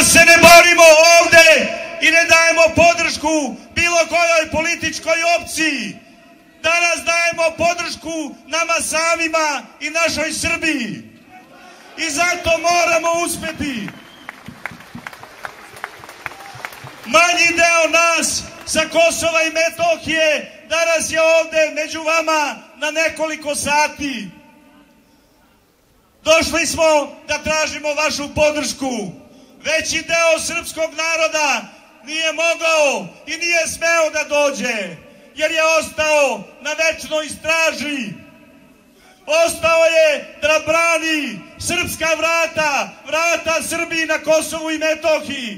da se ne borimo ovde i ne dajemo podršku bilo kojoj političkoj opciji. Danas dajemo podršku nama samima i našoj Srbiji. I zato moramo uspjeti. Manji deo nas sa Kosova i Metohije danas je ovde među vama na nekoliko sati. Došli smo da tražimo vašu podršku. Veći deo srpskog naroda nije mogao i nije smeo da dođe, jer je ostao na večnoj straži. Ostao je da brani srpska vrata Srbiji na Kosovu i Metohiji.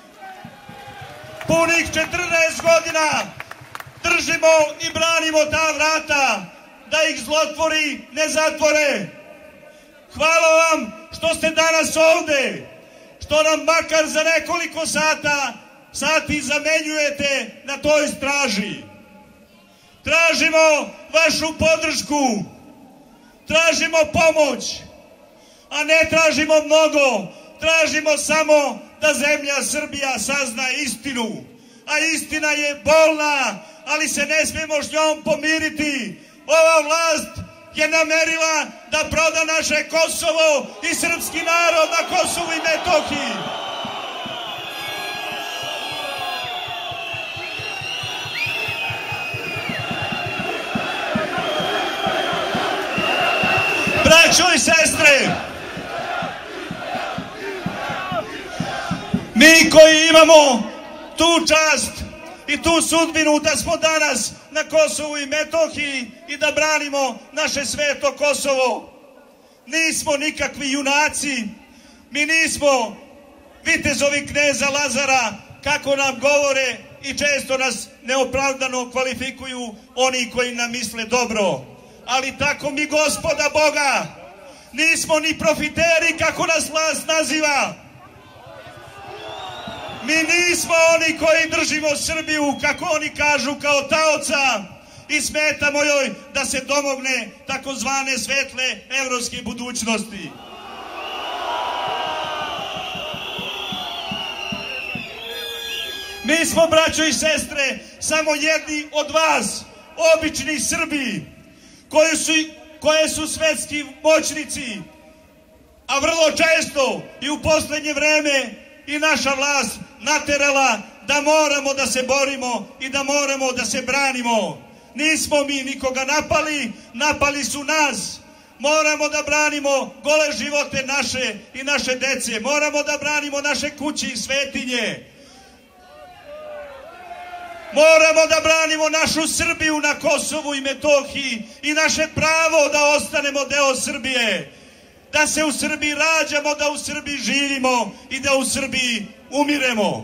Punih 14 godina držimo i branimo ta vrata, da ih zlotvori ne zatvore. Hvala vam što ste danas ovde, što nam makar za nekoliko sati zamenjujete na toj straži. Tražimo vašu podršku, tražimo pomoć, a ne tražimo mnogo, tražimo samo da zemlja Srbija sazna istinu. A istina je bolna, ali se ne smijemo s njom pomiriti. Ova vlast je namerila da proda naše Kosovo i srpski narod na Kosovu i Metohiji. Braćo i sestre, mi koji imamo tu čast i tu sudbinu da smo danas na Kosovu i Metohiji i da branimo naše sveto Kosovo, nismo nikakvi junaci, mi nismo vitezovi kneza Lazara, kako nam govore i često nas neopravdano kvalifikuju oni koji nam misle dobro. Ali tako mi Gospoda Boga, nismo ni profiteri kako nas vlast naziva. Mi nismo oni koji držimo Srbiju, kako oni kažu, kao taoca i smetamo joj da se domogne takozvane svetle evropske budućnosti. Mi smo, braćo i sestre, samo jedni od vas, obični Srbi, koje su svetski moćnici, a vrlo često i u poslednje vreme i naša vlast naterala da moramo da se borimo i da moramo da se branimo. Nismo mi nikoga napali, napali su nas. Moramo da branimo gole živote naše i naše dece. Moramo da branimo naše kuće i svetinje. Moramo da branimo našu Srbiju na Kosovu i Metohiji i naše pravo da ostanemo deo Srbije. Da se u Srbiji rađamo, da u Srbiji živimo i da u Srbiji umiremo.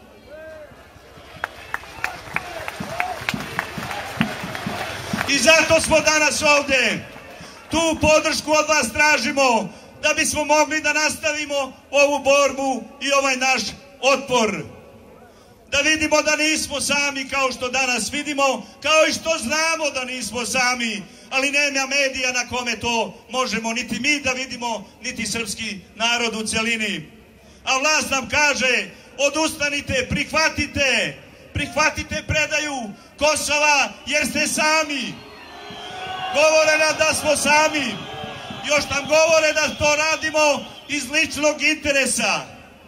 I zato smo danas ovde. Tu podršku od vas tražimo da bismo mogli da nastavimo ovu borbu i ovaj naš otpor. Da vidimo da nismo sami kao što danas vidimo, kao i što znamo da nismo sami, ali nema medija na kome to možemo niti mi da vidimo, niti srpski narod u celini. A vlast nam kaže, odustanite, prihvatite predaju Kosova jer ste sami. Govore nam da smo sami, još nam govore da to radimo iz ličnog interesa.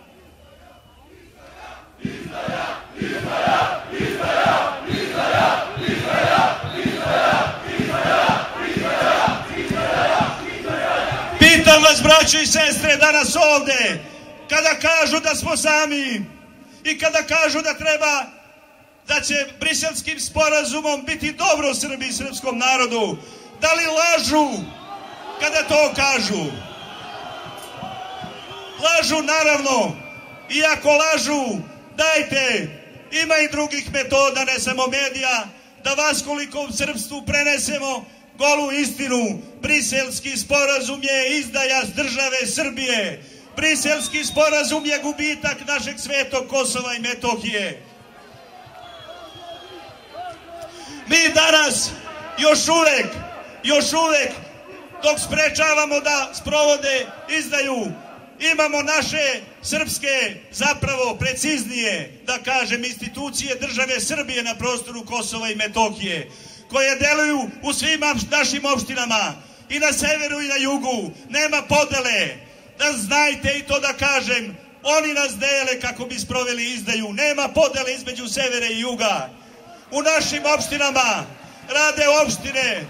Pitam vas, braćo i sestre, danas ovde, kada kažu da smo sami i kada kažu da će Briselskim sporazumom biti dobro Srbiji i srpskom narodu, da li lažu kada to kažu? Lažu, naravno. I ako lažu, dajte, ima i drugih metoda, ne samo medija, da vas koliko u srpstvu prenesemo golu istinu. Briselski sporazum je izdaja države Srbije. Briselski sporazum je gubitak našeg svetog Kosova i Metohije. Mi danas još uvek dok sprečavamo da sprovode izdaju Imamo naše srpske, zapravo preciznije da kažem, institucije države Srbije na prostoru Kosova i Metohije, koje deluju u svim našim opštinama, i na severu i na jugu. Nema podele, da znajte i to da kažem, oni nas dele kako bi sproveli izdaju. Nema podele između severa i juga. U našim opštinama rade opštine,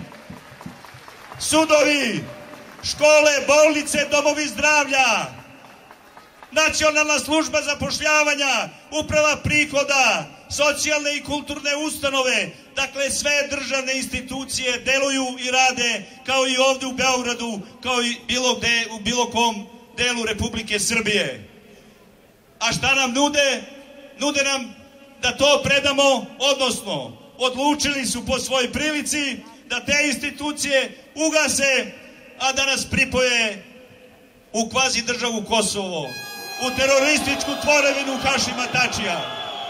sudovi, škole, bolnice, domovi zdravlja, Nacionalna služba zapošljavanja, uprava prihoda, socijalne i kulturne ustanove. Dakle, sve državne institucije deluju i rade kao i ovde u Beogradu, kao i bilo gde, u bilo kom delu Republike Srbije. A šta nam nude? Nude nam da to predamo, odnosno odlučili su po svojoj prilici da te institucije ugase, a da nas pripoje u kvazi državu Kosovo, u terorističku tvorevinu Hašima Tačija.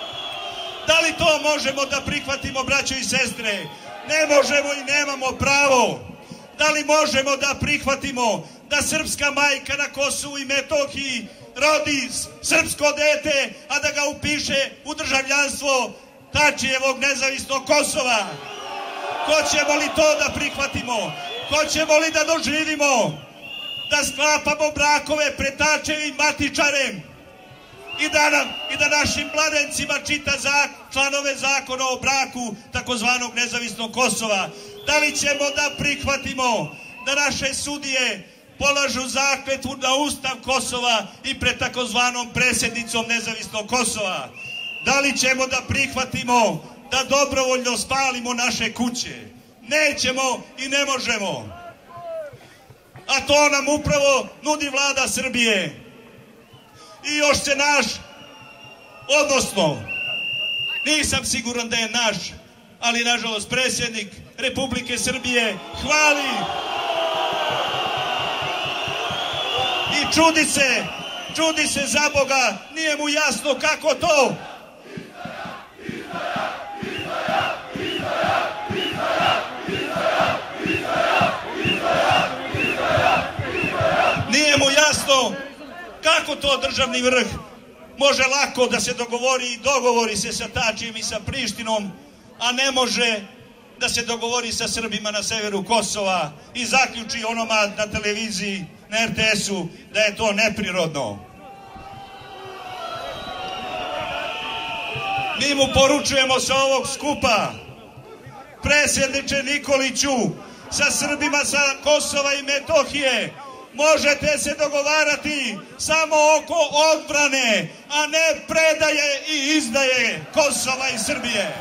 Da li to možemo da prihvatimo, braćo i sestre? Ne možemo i nemamo pravo. Da li možemo da prihvatimo da srpska majka na Kosovu i Metohiji rodi srpsko dete, a da ga upiše u državljanstvo Tačijevog nezavisnog Kosova? Hoćemo li to da prihvatimo? Hoćemo li da doživimo da sklapamo brakove pred Tačevim matičarem i da našim mladencima čita članove zakona o braku takozvanog nezavisnog Kosova? Da li ćemo da prihvatimo da naše sudije polažu zakletvu na Ustav Kosova i pred takozvanom predsjednicom nezavisnog Kosova? Da li ćemo da prihvatimo da dobrovoljno spalimo naše kuće? Nećemo i ne možemo. A to nam upravo nudi vlada Srbije. I još se naš, odnosno, nisam siguran da je naš, ali nažalost predsjednik Republike Srbije hvali i čudi se za Boga, nije mu jasno kako to. Nije mu jasno kako to državni vrh može lako da se dogovori i dogovori se sa Tačijem i sa Prištinom, a ne može da se dogovori sa Srbima na severu Kosova i zaključi onomad na televiziji, na RTS-u, da je to neprirodno. Mi mu poručujemo sa ovog skupa: predsjedniče Nikoliću, sa Srbima sa Kosova i Metohije možete se dogovarati samo oko odbrane, a ne predaje i izdaje Kosova i Srbije.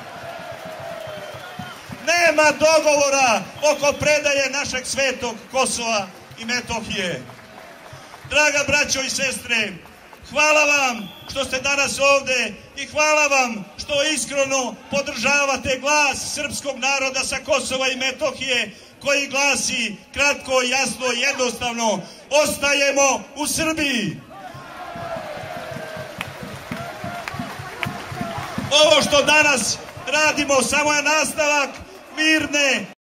Nema dogovora oko predaje našeg svetog Kosova i Metohije. Draga braćo i sestre, hvala vam što ste danas ovde i hvala vam što iskreno podržavate glas srpskog naroda sa Kosova i Metohije, koji glasi kratko, jasno i jednostavno: ostajemo u Srbiji. Ovo što danas radimo samo je nastavak mirne